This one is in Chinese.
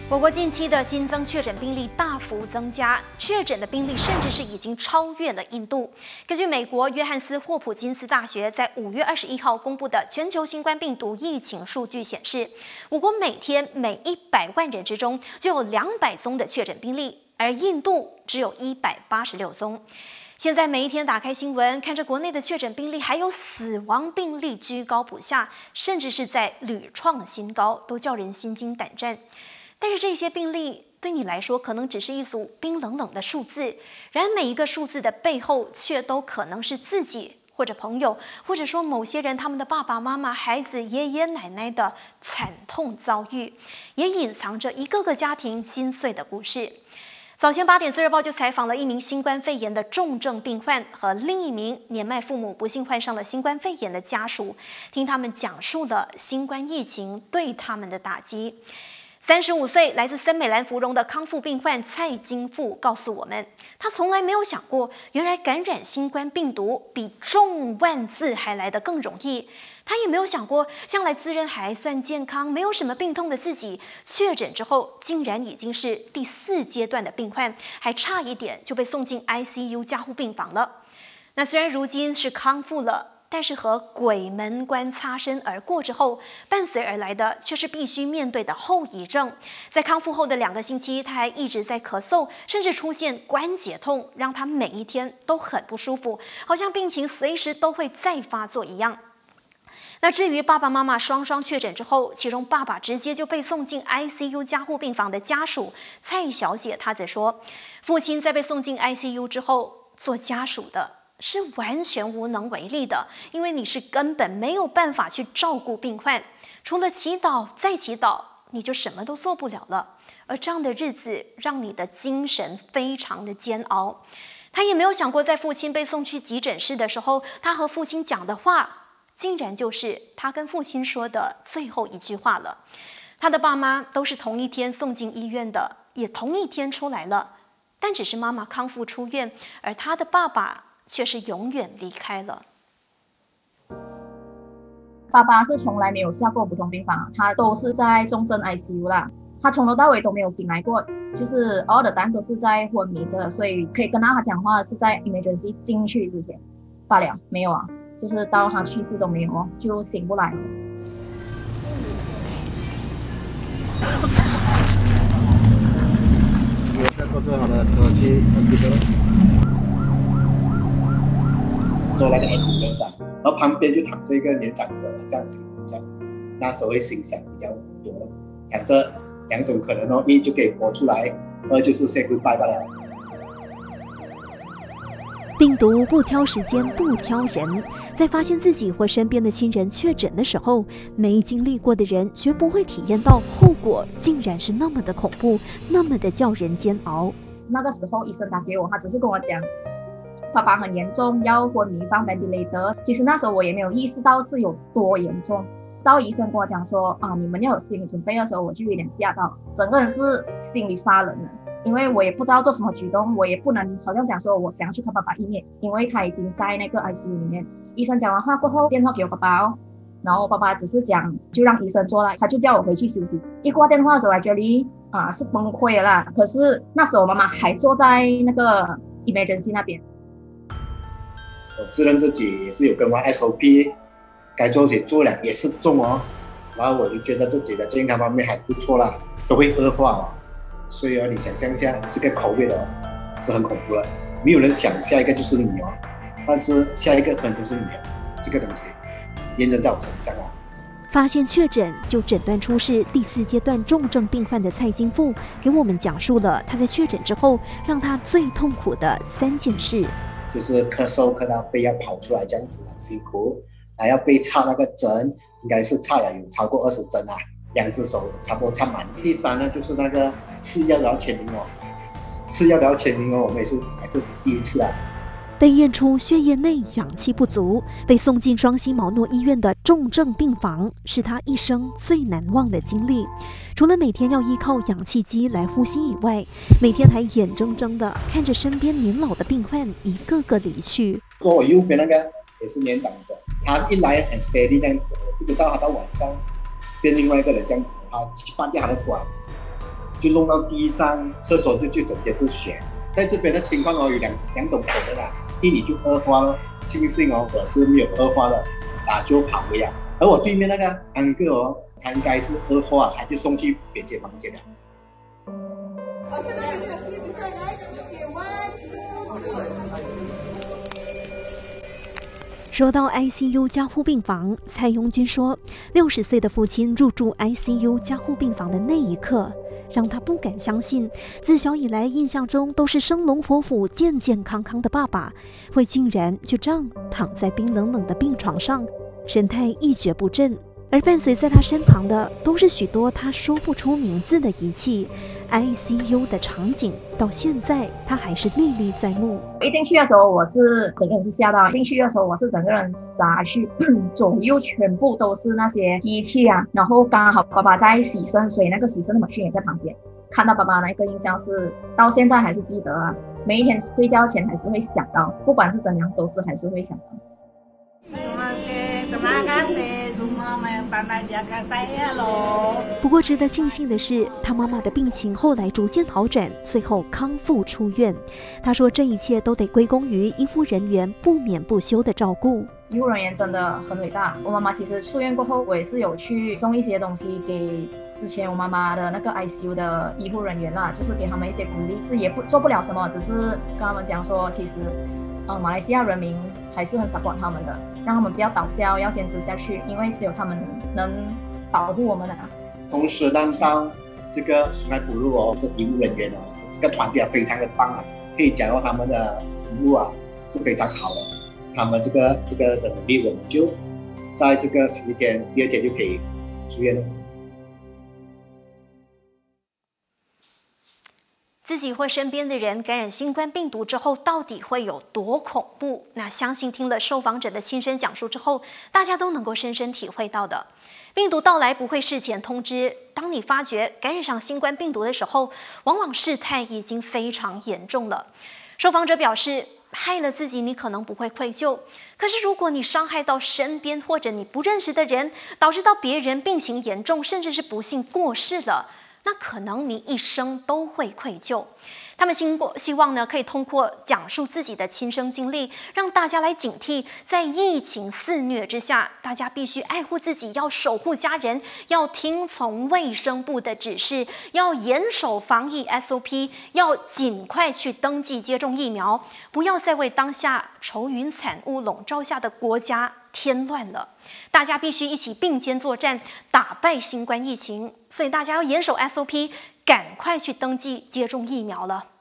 我国近期的新增确诊病例大幅增加，确诊的病例甚至是已经超越了印度。根据美国约翰斯霍普金斯大学在5月21号公布的全球新冠病毒疫情数据显示，我国每天每100万人之中就有200宗的确诊病例，而印度只有186宗。现在每一天打开新闻，看着国内的确诊病例还有死亡病例居高不下，甚至是在屡创新高，都叫人心惊胆战。但是这些病例对你来说可能只是一组冰冷冷的数字，然而每一个数字的背后却都可能是自己或者朋友，或者说某些人他们的爸爸妈妈、孩子、爷爷奶奶的惨痛遭遇，也隐藏着一个个家庭心碎的故事。早前8点最热报就采访了一名新冠肺炎的重症病患和另一名年迈父母不幸患上了新冠肺炎的家属，听他们讲述了新冠疫情对他们的打击。35岁来自森美兰芙蓉的康复病患蔡金富告诉我们，他从来没有想过，原来感染新冠病毒比中万字还来得更容易。他也没有想过，向来自认还算健康、没有什么病痛的自己，确诊之后竟然已经是第4阶段的病患，还差一点就被送进 ICU 加护病房了。那虽然如今是康复了，但是和鬼门关擦身而过之后，伴随而来的却是必须面对的后遗症。在康复后的2个星期，他还一直在咳嗽，甚至出现关节痛，让他每一天都很不舒服，好像病情随时都会再发作一样。那至于爸爸妈妈双双确诊之后，其中爸爸直接就被送进 ICU 加护病房的家属蔡小姐，她则说，父亲在被送进 ICU 之后，做家属的是完全无能为力的，因为你是根本没有办法去照顾病患，除了祈祷再祈祷，你就什么都做不了了。而这样的日子让你的精神非常的煎熬。他也没有想过，在父亲被送去急诊室的时候，他和父亲讲的话，竟然就是他跟父亲说的最后一句话了。他的爸妈都是同一天送进医院的，也同一天出来了，但只是妈妈康复出院，而他的爸爸却是永远离开了。 爸爸是从来没有下过普通病房，他都是在重症 ICU 啦。他从头到尾都没有醒来过，就是 all the time 都是在昏迷着，所以可以跟他讲话是在 emergency 进去之前罢了，没有啊，就是到他去世都没有哦，就醒不来了。 做好了，去做那个 ambulance 上，然后旁边就躺着一个年长者，这样子，那时候会心想比较多了，想着2种可能哦，一就可以活出来，2就是say goodbye 罢了。 病毒不挑时间，不挑人，在发现自己或身边的亲人确诊的时候，没经历过的人绝不会体验到后果竟然是那么的恐怖，那么的叫人煎熬。 那个时候医生打给我，他只是跟我讲爸爸很严重，要昏迷放 ventilator。其实那时候我也没有意识到是有多严重，到医生跟我讲说你们要有心理准备的时候，我就有点吓到，整个人是心里发冷了。因为我也不知道做什么举动，我也不能好像讲说我想要去看爸爸一面，因为他已经在那个 ICU 里面。医生讲完话过后，电话给我爸爸哦，然后爸爸只是讲就让医生做了，他就叫我回去休息。一挂电话的时候I actually是崩溃了啦，可是那时候我妈妈还坐在那个 emergency 那边。 我自认自己也是有跟完 SOP， 该做些做了也是中哦，然后我就觉得自己的健康方面还不错啦，都会恶化哦。所以你想象一下，这个COVID是很恐怖的，没有人想下一个就是你哦，但是下一个可能就是你哦，这个东西验证在我身上啊。 发现确诊就诊断出是第4阶段重症病患的蔡金富，给我们讲述了他在确诊之后让他最痛苦的3件事， 就是咳嗽咳到肺要跑出来，这样子很辛苦，还要被插那个针，应该是插了有超过20针啊，2只手差不多插满。第3呢，就是那个吃药然后签名哦，吃药然后签名哦，我们还是第1次啊。 被验出血液内氧气不足，被送进双溪毛诺医院的重症病房，是他一生最难忘的经历。除了每天要依靠氧气机来呼吸以外，每天还眼睁睁地看着身边年老的病患一个个离去。 坐我右边那个也是年长者，他一来很 steady 这样子，一直到他到晚上变另外一个人这样子，他去换掉他的管， 就弄到地上，厕所就整洁是血。在这边的情况有两种可能啊，第一你就恶化了，庆幸我是没有恶化了，就跑回来。而我对面那个安哥他应该是恶化，他就送去别间房间了。 说到 ICU 加护病房，蔡永军说，60岁的父亲入住 ICU 加护病房的那一刻，让他不敢相信，自小以来印象中都是生龙活虎、健健康康的爸爸，会竟然就这样躺在冰冷冷的病床上，神态一蹶不振。而伴随在他身旁的，都是许多他说不出名字的仪器。ICU 的场景到现在他还是历历在目。 一进去的时候，我是整个人是吓到；进去的时候，我是整个人傻去，左右全部都是那些仪器啊。然后刚好爸爸在洗肾，所以那个洗肾的machine也在旁边。看到爸爸那个印象是到现在还是记得啊，每一天睡觉前还是会想到，不管是怎样都是还是会想到。 不过值得庆幸的是，他妈妈的病情后来逐渐好转，最后康复出院。他说这一切都得归功于医护人员不眠不休的照顾。 医护人员真的很伟大。我妈妈其实出院过后，我也是有去送一些东西给之前我妈妈的那个 ICU 的医护人员啦，就是给他们一些鼓励，也做不了什么，只是跟他们讲说，其实马来西亚人民还是很 support 他们的，让他们不要倒下，要坚持下去，因为只有他们能保护我们啊。 同时当上这个苏乃普路是医务人员这个团队非常的棒啊，可以讲到他们的服务是非常好的。他们这个的能力，我们就在这个11天，第2天就可以出院了。 自己或身边的人感染新冠病毒之后，到底会有多恐怖？那相信听了受访者的亲身讲述之后，大家都能够深深体会到的。病毒到来不会事前通知，当你发觉感染上新冠病毒的时候，往往事态已经非常严重了。受访者表示，害了自己，你可能不会愧疚。可是如果你伤害到身边或者你不认识的人，导致到别人病情严重，甚至是不幸过世了，那可能你一生都会愧疚。他们希望呢，可以通过讲述自己的亲身经历，让大家来警惕，在疫情肆虐之下，大家必须爱护自己，要守护家人，要听从卫生部的指示，要严守防疫 SOP， 要尽快去登记接种疫苗，不要再为当下愁云惨雾笼罩下的国家添乱了。大家必须一起并肩作战，打败新冠疫情。所以大家要严守 SOP， 赶快去登记接种疫苗了。